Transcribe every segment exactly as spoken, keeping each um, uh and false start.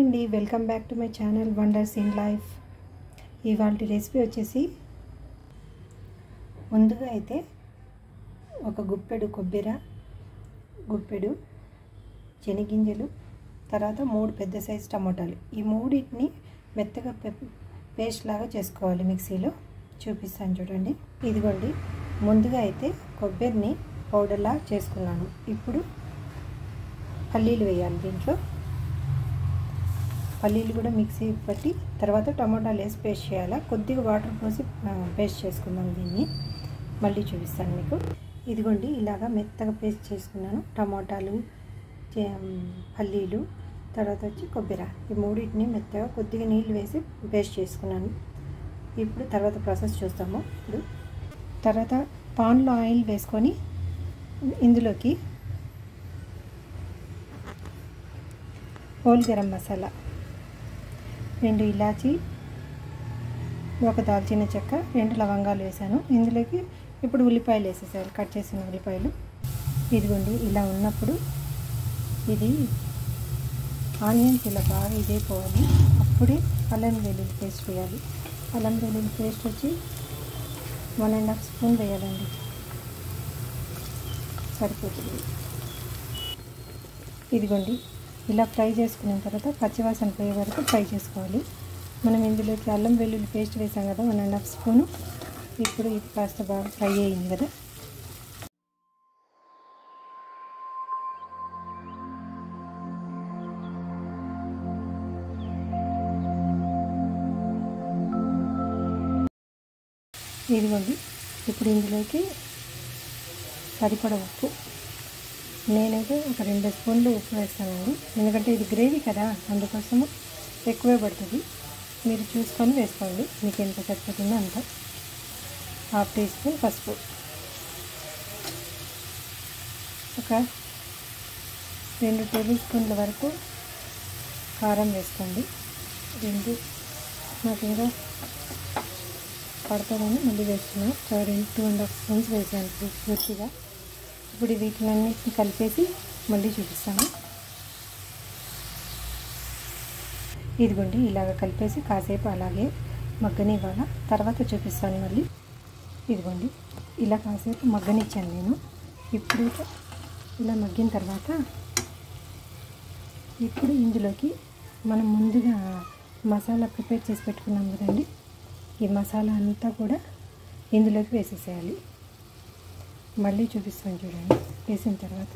అండి, welcome back to my channel wonders in life. ఇవాళ recipe వచ్చేసి ముందుగా అయితే ఒక గుప్పెడు కొబ్బరి, గుప్పెడు శనగింజలు, తర్వాత మూడు పెద్ద సైజు టమాటాలు, ఈ మూడింటిని మెత్తగా పేస్ట్ లాగా చేసుకోవాలి. మిక్సీలో చూపిస్తాను చూడండి. ఇదిగోండి, ముందుగా అయితే కొబ్బరిని పౌడర్లా చేసుకున్నాను. ఇప్పుడు పల్లీలు వేయాలి. దీంట్లో పల్లీలు కూడా మిక్సీ పట్టి తర్వాత టమాటాలు వేసి పేస్ట్ చేయాలి. కొద్దిగా వాటర్ పోసి పేస్ట్ చేసుకుందాం. దీన్ని మళ్ళీ చూపిస్తాను మీకు. ఇదిగోండి, ఇలాగా మెత్తగా పేస్ట్ చేసుకున్నాను. టమాటాలు, పల్లీలు, తర్వాత వచ్చి కొబ్బరి, ఈ మూడింటిని మెత్తగా కొద్దిగా నీళ్ళు వేసి పేస్ట్ చేసుకున్నాను. ఇప్పుడు తర్వాత ప్రాసెస్ చూస్తాము. ఇప్పుడు తర్వాత పాన్లో ఆయిల్ వేసుకొని ఇందులోకి హోల్ గరం మసాలా, రెండు ఇలాచీ, ఒక దాల్చిన చెక్క, రెండు లవంగాలు వేసాను. ఇందులోకి ఇప్పుడు ఉల్లిపాయలు వేసేసారు, కట్ చేసిన ఉల్లిపాయలు. ఇదిగోండి, ఇలా ఉన్నప్పుడు ఇది ఆనియన్స్ ఇలా బాగా ఇదే పోవాలి. అప్పుడే అల్లం వెల్లుల్లి పేస్ట్ వేయాలి. అల్లం వెల్లుల్లి పేస్ట్ వచ్చి వన్ అండ్ హాఫ్ స్పూన్ వేయాలండి, సరిపోతుంది. ఇదిగోండి, ఇలా ఫ్రై చేసుకున్న తర్వాత పచ్చివాసన పోయే వరకు ఫ్రై చేసుకోవాలి. మనం ఇందులోకి అల్లం వెల్లుల్లి పేస్ట్ వేసాం కదా, వన్ అండ్ హాఫ్ స్పూను. ఇప్పుడు ఇది కాస్త బాగా ఫ్రై అయింది కదా. ఇదిగోండి, ఇప్పుడు ఇందులోకి సరిపడా ఉప్పు, నేనైతే ఒక రెండు స్పూన్లు ఉప్పు వేస్తానండి. ఎందుకంటే ఇది గ్రేవీ కదా, అందుకోసము ఎక్కువే పడుతుంది. మీరు చూసుకొని వేసుకోండి, మీకు ఎంత సరిపోతుందో అంత. హాఫ్ టీ స్పూన్ పసుపు, ఒక రెండు టేబుల్ స్పూన్ల వరకు కారం వేసుకోండి. రెండు నాకు ఇంకా పడుతుందని మళ్ళీ వేస్తున్నాను. సో రెండు టూ అండ్ హాఫ్ స్పూన్స్ వేసాను పూర్తిగా. ఇప్పుడు వీటినన్నిటిని కలిపేసి మళ్ళీ చూపిస్తాను. ఇదిగోండి, ఇలాగ కలిపేసి కాసేపు అలాగే మగ్గనివ్వాల, తర్వాత చూపిస్తాను మళ్ళీ. ఇదిగోండి, ఇలా కాసేపు మగ్గనిచ్చాను నేను. ఇప్పుడు ఇలా మగ్గిన తర్వాత ఇప్పుడు ఇందులోకి మనం ముందుగా మసాలా ప్రిపేర్ చేసి పెట్టుకున్నాం కదండి, ఈ మసాలా అంతా కూడా ఇందులోకి వేసేసేయాలి. మళ్ళీ చూపిస్తాను చూడండి. వేసిన తర్వాత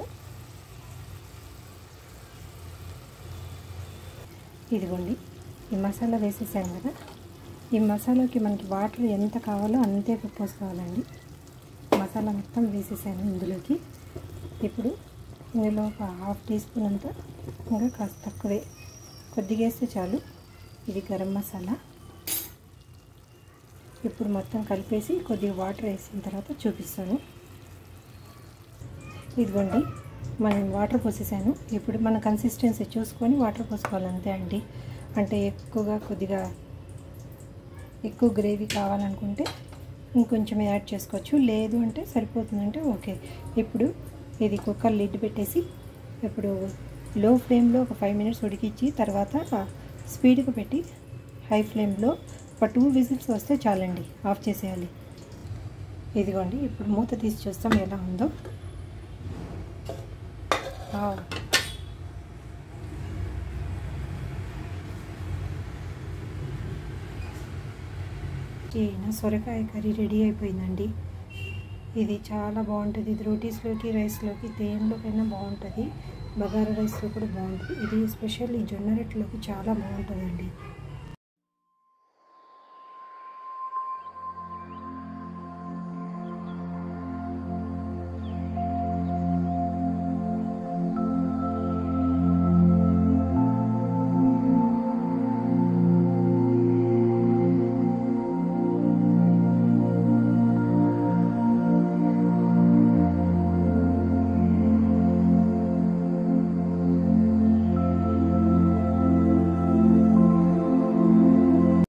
ఇదిగోండి, ఈ మసాలా వేసేసాం కదా. ఈ మసాలాకి మనకి వాటర్ ఎంత కావాలో అంతే పోసుకోవాలండి. మసాలా మొత్తం వేసేసాను ఇందులోకి. ఇప్పుడు ఇందులో ఒక హాఫ్ టీ స్పూన్ అంతా, ఇంకా కాస్త తక్కువే, కొద్దిగా వేస్తే చాలు. ఇది గరం మసాలా. ఇప్పుడు మొత్తం కలిపేసి కొద్దిగా వాటర్ వేసిన తర్వాత చూపిస్తాను. ఇదిగోండి, మనం వాటర్ పోసేసాను. ఇప్పుడు మన కన్సిస్టెన్సీ చూసుకొని వాటర్ పోసుకోవాలి, అంతే అండి. అంటే ఎక్కువగా కొద్దిగా ఎక్కువ గ్రేవీ కావాలనుకుంటే ఇంకొంచెం యాడ్ చేసుకోవచ్చు, లేదు అంటే సరిపోతుందంటే ఓకే. ఇప్పుడు ఇది కుక్కర్ లిడ్ పెట్టేసి ఇప్పుడు లో ఫ్లేమ్లో ఒక ఫైవ్ మినిట్స్ ఉడికించి తర్వాత స్పీడ్గా పెట్టి హై ఫ్లేమ్లో ఒక టూ విజిల్స్ వస్తే చాలండి, ఆఫ్ చేసేయాలి. ఇదిగోండి, ఇప్పుడు మూత తీసి చూస్తాం ఎలా ఉందో. ఈయన సొరకాయ కర్రీ రెడీ అయిపోయిందండి. ఇది చాలా బాగుంటుంది. ఇది రోటీస్లోకి, రైస్లోకి, దేనిలోకైనా బాగుంటుంది. బగారా రైస్లో కూడా బాగుంటుంది. ఇది ఎస్పెషల్లీ జొన్న రొట్టెలోకి చాలా బాగుంటుందండి.